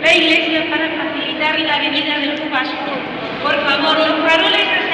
la iglesia para facilitar la venida del Cubasco. Por favor, los faroles